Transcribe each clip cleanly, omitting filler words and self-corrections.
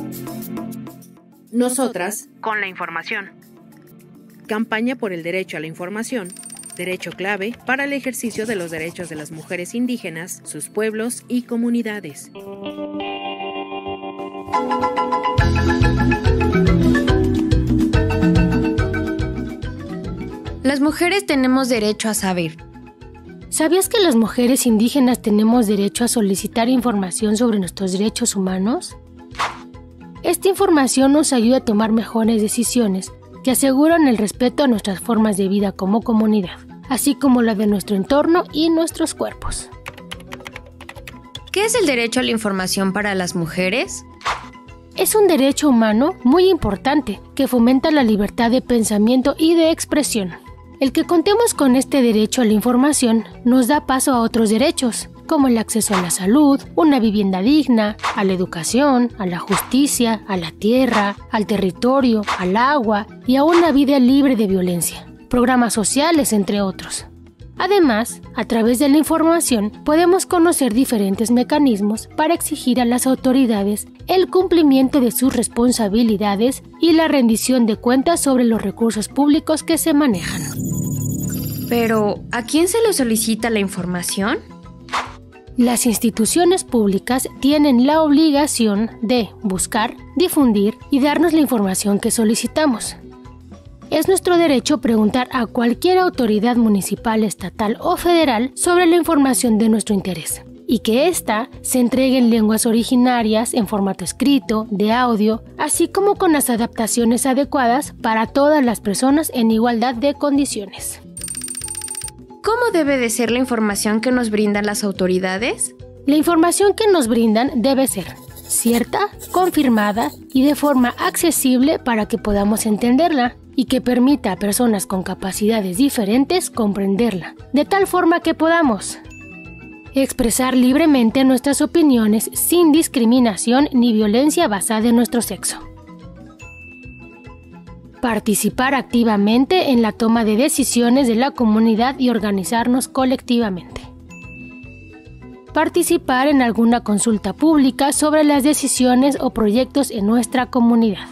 Nosotras, con la información. Campaña por el derecho a la información, derecho clave para el ejercicio de los derechos de las mujeres indígenas, sus pueblos y comunidades. Las mujeres tenemos derecho a saber. ¿Sabías que las mujeres indígenas tenemos derecho a solicitar información sobre nuestros derechos humanos? Esta información nos ayuda a tomar mejores decisiones que aseguran el respeto a nuestras formas de vida como comunidad, así como la de nuestro entorno y nuestros cuerpos. ¿Qué es el derecho a la información para las mujeres? Es un derecho humano muy importante que fomenta la libertad de pensamiento y de expresión. El que contemos con este derecho a la información nos da paso a otros derechos, como el acceso a la salud, una vivienda digna, a la educación, a la justicia, a la tierra, al territorio, al agua y a una vida libre de violencia, programas sociales, entre otros. Además, a través de la información podemos conocer diferentes mecanismos para exigir a las autoridades el cumplimiento de sus responsabilidades y la rendición de cuentas sobre los recursos públicos que se manejan. Pero, ¿a quién se le solicita la información? Las instituciones públicas tienen la obligación de buscar, difundir y darnos la información que solicitamos. Es nuestro derecho preguntar a cualquier autoridad municipal, estatal o federal sobre la información de nuestro interés, y que ésta se entregue en lenguas originarias, en formato escrito, de audio, así como con las adaptaciones adecuadas para todas las personas en igualdad de condiciones. ¿Cómo debe de ser la información que nos brindan las autoridades? La información que nos brindan debe ser cierta, confirmada y de forma accesible para que podamos entenderla y que permita a personas con capacidades diferentes comprenderla, de tal forma que podamos expresar libremente nuestras opiniones sin discriminación ni violencia basada en nuestro sexo. Participar activamente en la toma de decisiones de la comunidad y organizarnos colectivamente. Participar en alguna consulta pública sobre las decisiones o proyectos en nuestra comunidad.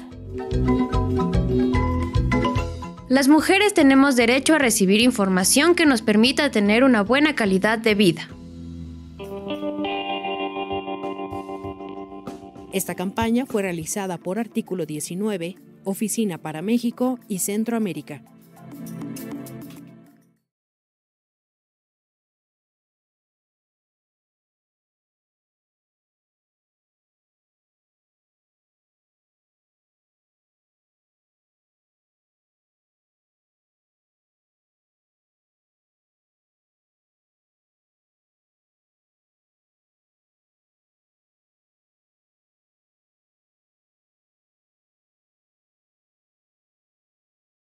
Las mujeres tenemos derecho a recibir información que nos permita tener una buena calidad de vida. Esta campaña fue realizada por Artículo 19, Oficina para México y Centroamérica.